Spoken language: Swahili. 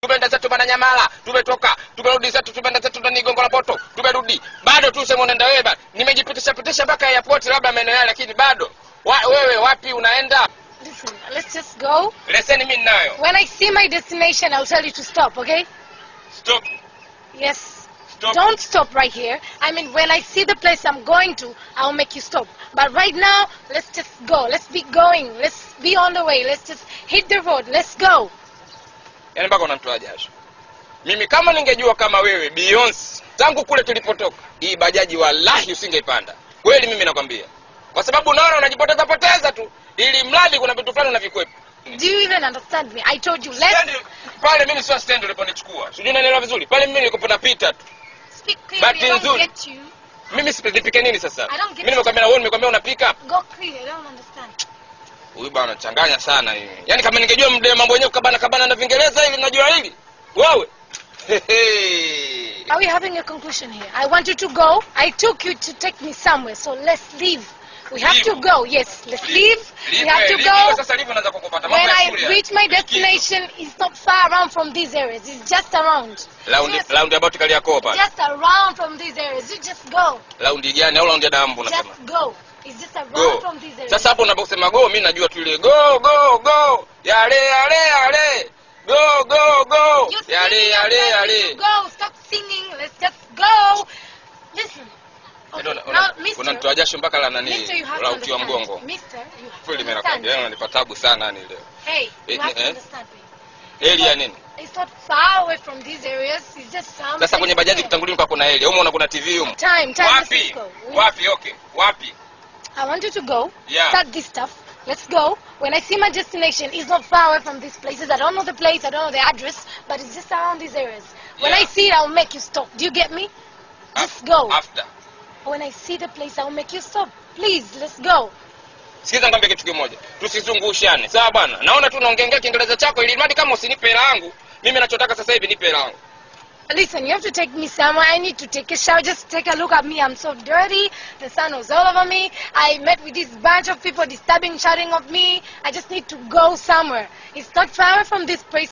Tumeenda zetu Mwananyamala, tumetoka, tumerudi zetu tumeenda zetu ndani Gongo la Mboto, tumerudi. Bado tu sema unaenda wewe bado. Nimejipitisha mpaka airport labda maeneo yale lakini bado. Wewe wapi unaenda? Listen, let's just go. Leseni mimi ninayo. When I see my destination, I'll tell you to stop, okay? Stop. Yes. Stop. Don't stop right here. I mean, when I see the place I'm going to, I'll make you stop. But right now, let's just go. Let's be going. Let's be on the way. Let's just hit the road. Let's go. Yaani mpaka unamtoa jasho. Mimi kama ningejua kama wewe Beyonce tangu kule tulipotoka, hii bajaji wallahi usingeipanda. Kweli mimi nakwambia. Kwa sababu unaona unajipoteza tu. Ili mradi kuna vitu fulani unavikwepa. Do you even understand me? I told you, let's... Pale mimi sio stand uliponichukua. Sijui unanielewa vizuri. Pale mimi nilikuwa napita tu. Speak clearly, I don't get you. Mimi sipike nini sasa? Mimi nimekwambia na wewe nimekwambia unapika. Go clear, I don't understand. Huyu bwana anachanganya sana hivi. Yaani kama ningejua mambo yenyewe kabana na Viingereza hivi najua hili. Wewe. Are we having a conclusion here? I want you to go. I took you to take me somewhere, so let's leave. We have to go. Yes, let's leave. We have to go. When I reach my destination, it's not far around from these areas. It's just around. Round about Kariakoo pale. Just around from these areas. You just go. Round gani au round ya dambu unasema? Just go. It's just around from these areas. Sasa hapo unaposema go, mimi najua tu ile go. Yale. Go. Yale. Go. Stop singing. Let's just go. Listen. Okay, now, Mister, unanitoa jasho mpaka la nani? Mister, you have la to uti wa mgongo. Mister, you have to Kweli mimi understand. nakwambia unanipa tabu sana yani leo. Hey, you have to understand me. Area nini? It's not far away from these areas. It's just some. Sasa kwenye bajaji kutangulia kwa kuna area. Umeona kuna TV huko. Time. Wapi? Wapi? Okay. Wapi? I want you to go. Yeah. Start this stuff. Let's go. When I see my destination, it's not far away from these places. I don't know the place. I don't know the address, but it's just around these areas. When I see it, I'll make you stop. Do you get me? Just go. After. When I see the place, I'll make you stop. Please, let's go. Sikiza ngambia kitu kimoja. Tusizungushane. Sawa bwana. Naona tu unaongea Kiingereza chako ili mradi kama usinipe hela yangu. Mimi ninachotaka sasa hivi nipe hela yangu. Listen, you have to take me somewhere. I need to take a shower. Just take a look at me. I'm so dirty. The sun was all over me. I met with this bunch of people disturbing, shouting of me. I just need to go somewhere. It's not far away from this place.